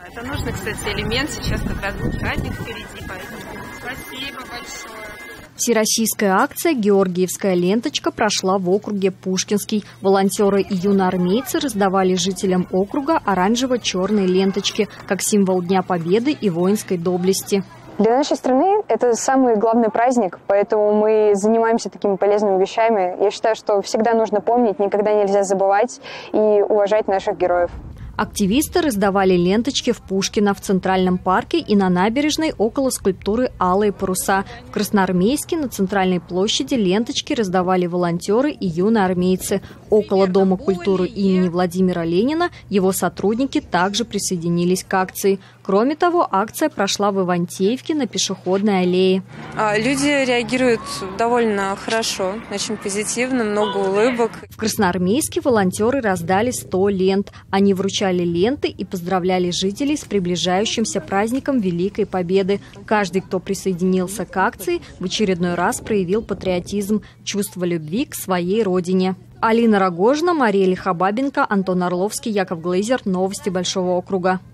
Это нужный, кстати, элемент. Сейчас как раз будет праздник впереди, поэтому спасибо большое. Всероссийская акция «Георгиевская ленточка» прошла в округе Пушкинский. Волонтеры и юноармейцы раздавали жителям округа оранжево-черные ленточки, как символ Дня Победы и воинской доблести. Для нашей страны это самый главный праздник, поэтому мы занимаемся такими полезными вещами. Я считаю, что всегда нужно помнить, никогда нельзя забывать и уважать наших героев. Активисты раздавали ленточки в Пушкино, в Центральном парке и на набережной около скульптуры «Алые паруса». В Красноармейске на Центральной площади ленточки раздавали волонтеры и юноармейцы. Около Дома культуры имени Владимира Ленина его сотрудники также присоединились к акции. Кроме того, акция прошла в Ивантеевке на пешеходной аллее. Люди реагируют довольно хорошо, очень позитивно, много улыбок. В Красноармейске волонтеры раздали 100 лент. Они вручали ленты и поздравляли жителей с приближающимся праздником Великой Победы. Каждый, кто присоединился к акции, в очередной раз проявил патриотизм, чувство любви к своей родине. Алина Рогожина, Мария Лихобабенко, Антон Орловский, Яков Глейзер. Новости Большого округа.